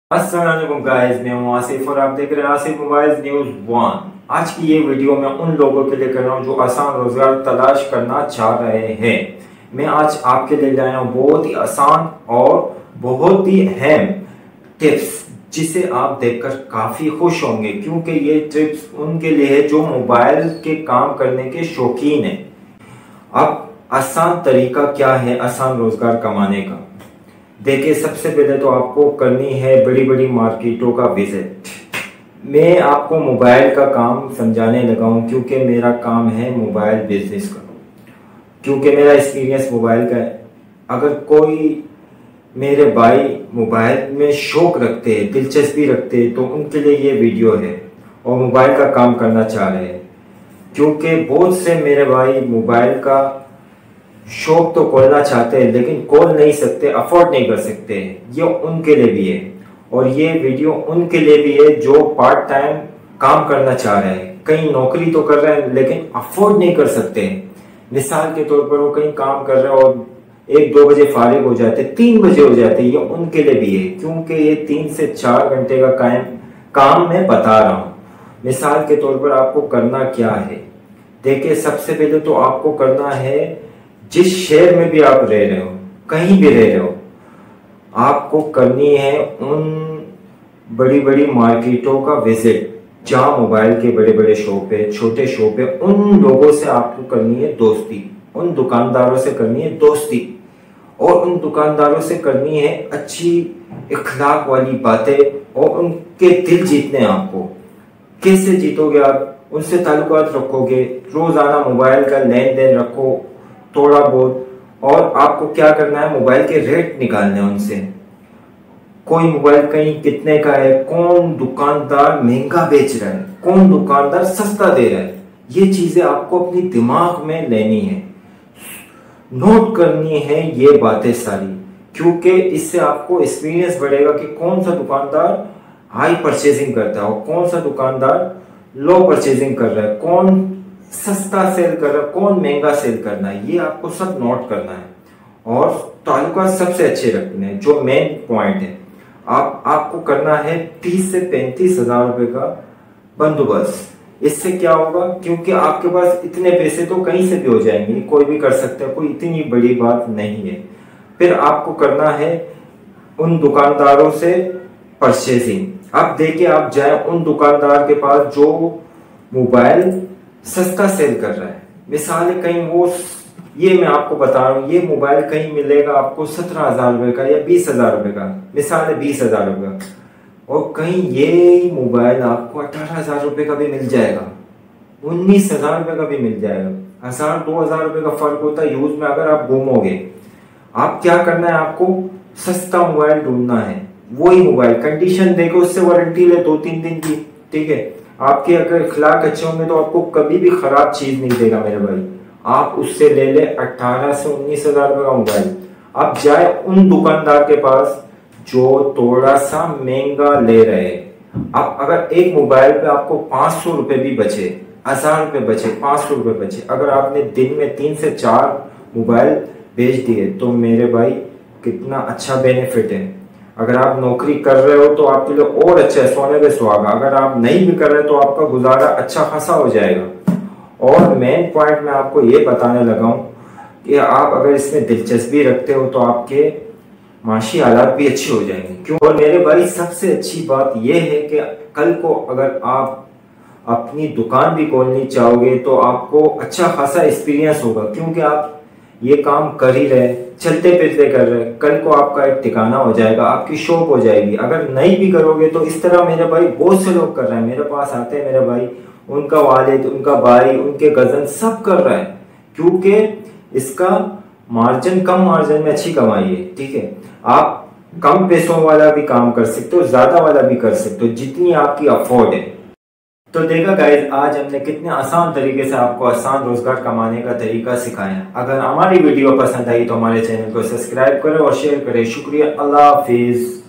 अस्सलामुअलैकुम गाइस, मैं हूं आसिफ और आप देख रहे हैं आसिफ मोबाइल न्यूज़ 1। आज की ये वीडियो मैं उन लोगों के लिए कर रहा हूं जो आसान रोजगार तलाश करना चाह रहे हैं। मैं आज आपके लिए लाया हूं बहुत ही आसान और बहुत ही अहम टिप्स, जिसे आप देखकर काफी खुश होंगे, क्योंकि ये टिप्स उनके लिए है जो मोबाइल के काम करने के शौकीन हैं। अब आसान तरीका क्या है आसान रोजगार कमाने का? देखिए, सबसे पहले तो आपको करनी है बड़ी बड़ी मार्केटों का विजिट। मैं आपको मोबाइल का काम समझाने लगा हूं क्योंकि मेरा काम है मोबाइल बिजनेस का, क्योंकि मेरा एक्सपीरियंस मोबाइल का है। अगर कोई मेरे भाई मोबाइल में शौक रखते हैं, दिलचस्पी रखते हैं, तो उनके लिए ये वीडियो है और मोबाइल का काम करना चाह रहे हैं। क्योंकि बहुत से मेरे भाई मोबाइल का शौक तो खोलना चाहते हैं लेकिन खोल नहीं सकते, अफोर्ड नहीं कर सकते। ये उनके लिए भी है और ये वीडियो उनके लिए भी है जो पार्ट टाइम काम करना चाह रहे हैं। कहीं नौकरी तो कर रहे हैं लेकिन अफोर्ड नहीं कर सकते। मिसाल के तौर पर वो कहीं काम कर रहे हैं और 1-2 बजे फारिग हो जाते, 3 बजे हो जाते। ये उनके लिए भी है, क्योंकि ये 3 से 4 घंटे का काम मैं बता रहा हूँ। मिसाल के तौर पर आपको करना क्या है, देखिए, सबसे पहले तो आपको करना है, जिस शहर में भी आप रह रहे हो, कहीं भी रह रहे हो, आपको करनी है उन बड़ी बड़ी मार्केटों का विजिट जहां मोबाइल के बड़े बड़े शॉप है, छोटे शॉप है। उन लोगों से आपको करनी है दोस्ती, उन दुकानदारों से करनी है दोस्ती, और उन दुकानदारों से करनी है अच्छी इखलाक वाली बातें और उनके दिल जीतने। आपको कैसे जीतोगे? आप उनसे ताल्लुकात रखोगे, रोजाना मोबाइल का लेन देन रखो थोड़ा बहुत, और आपको क्या करना है, मोबाइल के रेट निकालने हैं उनसे। कोई मोबाइल कहीं कितने का है, कौन दुकानदार महंगा बेच रहा है, कौन दुकानदार सस्ता दे रहा है, ये चीजें आपको अपनी दिमाग में लेनी है, नोट करनी है ये बातें सारी, क्योंकि इससे आपको एक्सपीरियंस बढ़ेगा कि कौन सा दुकानदार हाई परचेजिंग करता है और कौन सा दुकानदार लो परचेजिंग कर रहा है, कौन सस्ता सेल कर रहा है, कौन महंगा सेल करना है। ये आपको सब नोट करना है और ताल्लुकात सबसे अच्छे रखने हैं, जो मेन पॉइंट है। आपको करना है 30 से 35 हजार रुपए का बंदोबस्त। इससे क्या होगा, क्योंकि आपके पास इतने पैसे तो कहीं से भी हो जाएंगे, कोई भी कर सकता है, कोई इतनी बड़ी बात नहीं है। फिर आपको करना है उन दुकानदारों से परचेजिंग। अब देखिए, आप जाए उन दुकानदार के पास जो मोबाइल सस्ता सेल कर रहा है। मिसाल है, कहीं वो, ये मैं आपको बता रहा हूँ, ये मोबाइल कहीं मिलेगा आपको 17,000 रुपए का या 20,000 रुपए का, मिसाल है 20,000 रुपए का, और कहीं ये मोबाइल आपको 18,000 रुपए का भी मिल जाएगा, 19,000 रुपए का भी मिल जाएगा। 1,000-2,000 रुपए का फर्क होता है यूज में। अगर आप घूमोगे, आप क्या करना है, आपको सस्ता मोबाइल ढूंढना है, वही मोबाइल, कंडीशन देखो, उससे वारंटी ले 2-3 दिन की, ठीक है। आपके अगर इखलाक अच्छे होंगे तो आपको कभी भी खराब चीज नहीं देगा मेरे भाई। आप उससे ले ले 18 से 19,000 रुपए का मोबाइल। अब जाए उन दुकानदार के पास जो थोड़ा सा महंगा ले रहे हैं। अब अगर एक मोबाइल पे आपको 500 रुपए भी बचे, 1,000 रुपए बचे, 500 रुपए बचे, अगर आपने दिन में 3 से 4 मोबाइल बेच दिए तो मेरे भाई कितना अच्छा बेनिफिट है। अगर आप नौकरी कर रहे हो तो आपके लिए और अच्छा है, सोने पे सुहागा। अगर आप नहीं भी कर रहे तो आपका गुजारा अच्छा खासा हो जाएगा। और मेन पॉइंट मैं आपको ये बताने लगा हूँ कि आप अगर इसमें दिलचस्पी रखते हो तो आपके माशी हालात भी अच्छे हो जाएंगे। क्यों? और मेरे भाई, सबसे अच्छी बात यह है कि कल को अगर आप अपनी दुकान भी खोलनी चाहोगे तो आपको अच्छा खासा एक्सपीरियंस होगा, क्योंकि आप ये काम कर ही रहे, चलते फिरते कर रहे। कल को आपका एक ठिकाना हो जाएगा, आपकी शॉप हो जाएगी। अगर नहीं भी करोगे तो इस तरह मेरे भाई बहुत से लोग कर रहे हैं, मेरे पास आते हैं मेरे भाई, उनका वालिद, उनका भाई, उनके कजन सब कर रहे हैं, क्योंकि इसका मार्जिन, कम मार्जिन में अच्छी कमाई है, ठीक है। आप कम पैसों वाला भी काम कर सकते हो, ज्यादा वाला भी कर सकते हो, जितनी आपकी अफोर्ड है। तो देखा गाइस, आज हमने कितने आसान तरीके से आपको आसान रोजगार कमाने का तरीका सिखाया। अगर हमारी वीडियो पसंद आई तो हमारे चैनल को सब्सक्राइब करें और शेयर करें। शुक्रिया, अल्लाह हाफिज।